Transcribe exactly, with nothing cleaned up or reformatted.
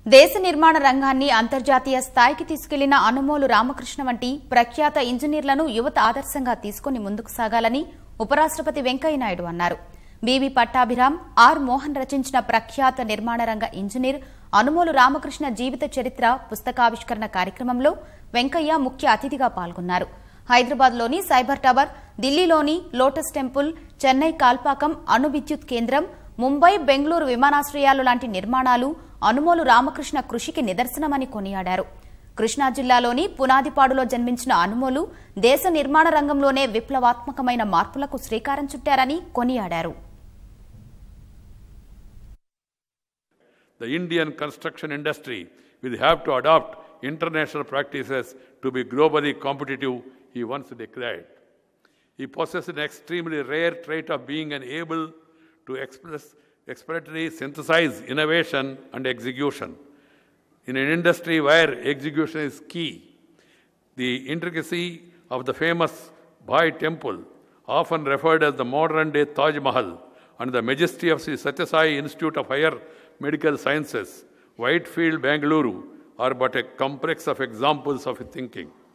దేశ నిర్మాణ రంగాన్ని అంతర్జాతీయ స్థాయికి తీసుకెళ్లిన అనుమోలు రామకృష్ణ వంటి ప్రఖ్యాత ఇంజనీర్లను యువత ఆదర్శంగా తీసుకుని ముందుకు సాగాలని ఉపరాష్ట్రపతి వెంకయ్య నాయుడు అన్నారు. బీవీ పట్టాభిరామ్, ఆర్ మోహన్ రచించిన ప్రఖ్యాత నిర్మాణ రంగ ఇంజనీర్ అనుమోలు రామకృష్ణ జీవిత చరిత్ర పుస్తకావిష్కరణ కార్యక్రమంలో వెంకయ్య ముఖ్య అతిథిగా పాల్గొన్నారు. హైదరాబాద్లోని సైబర్ టవర్, ఢిల్లీలోని లోటస్ టెంపుల్, చెన్నై కాల్పాకం అణు విద్యుత్ కేంద్రం, ముంబై, బెంగళూరు విమానాశ్రయాలు లాంటి నిర్మాణాలు అనుమోలు రామకృష్ణ కృషికి నిదర్శనమని కొనియాడారు. కృష్ణా జిల్లాలోని పునాదిపాడులో జన్మించిన అనుమోలు దేశ నిర్మాణ రంగంలోనే విప్లవాత్మకమైన మార్పులకు శ్రీకారం చుట్టారని కొనియాడారు. The Indian construction industry will have to adopt international practices to be globally competitive, he once declared. He possessed an extremely rare trait of being able to express, expertly synthesize innovation and execution. In an industry where execution is key, the intricacy of the famous Bhai temple, often referred as the modern-day Taj Mahal, and the majesty of Sri Sathya Sai Institute of Higher Medical Sciences, Whitefield, Bengaluru, are but a complex of examples of thinking.